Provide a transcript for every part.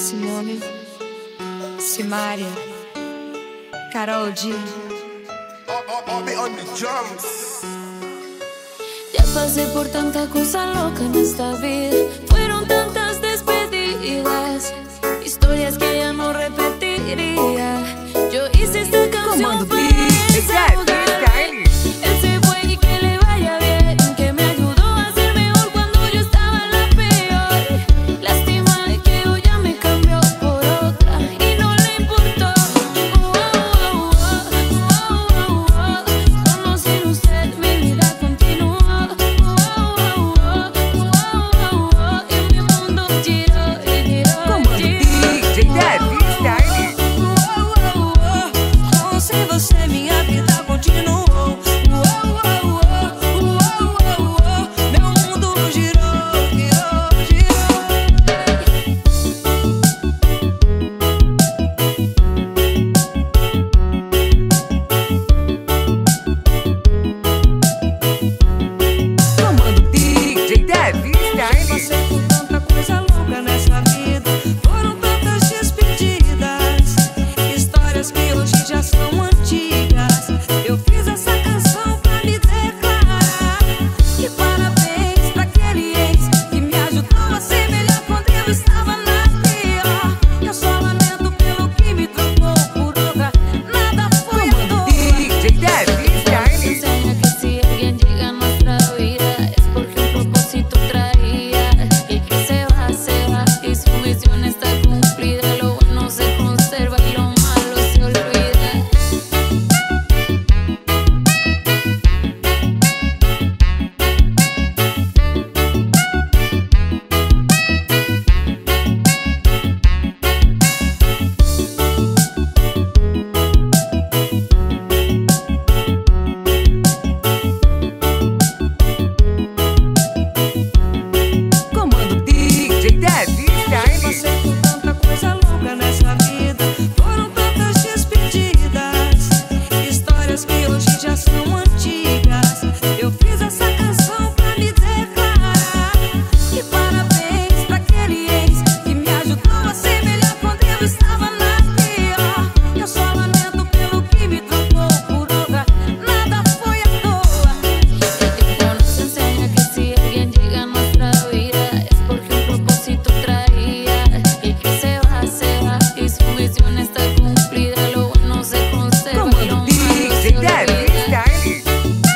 Simone, Simária, Carol D. Ya pasé por tanta cosa loca en esta vida. Fueron tantas despedidas, historias que ya no repetiría. Yo hice esta canción para desahogarme. Él se fue y que le vaya bien, que me ayudó a ser mejor cuando yo estaba en la peor. Lástima de que hoy ya me cambió por otra y no le importó. Como sin usted mi vida continuó. Y mi mundo giró y giró y giró. Sem você minha vida continuou. Meu mundo girou, girou, Comando DJ Dev Style. Passei por tanta coisa louca nessa vida. Foram tantas despedidas, histórias que hoje já são antigas. Eu fiz essa canção pra me declarar que parabéns pra aquele ex que me ajudou a ser melhor quando eu estava na pior. Eu só lamento pelo que me trocou por outra. Nada foi à toa. DJ Dev Style. Enseña que si alguien llega a nuestra vida es porque un propósito traía y que se va y su misión está cumplida. Lo bueno se conserva y lo malo se olvida. Comando DJ Dev Style. Passei por tanta coisa louca nessa vida. Foram tantas despedidas, histórias que hoje já são antigas. Eu fiz essa canção pra me declarar que parabéns pra aquele ex que me ajudou a ser melhor quando eu estava na pior. Eu só lamento pelo que me trocou por outra. Nada foi à toa. El tiempo nos enseña que si alguien llega a nuestra vida es porque un propósito traía y que se va y su misión está cumplida. Lo bueno se conserva y lo Comando malo se DJ Dev olvida. Style.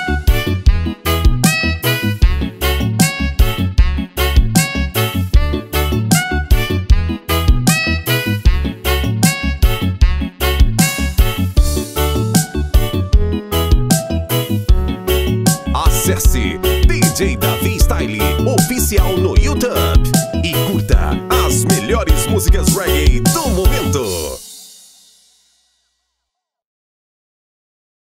Acesse DJ Davi Style Oficial no YouTube e curta as melhores músicas reggae do momento.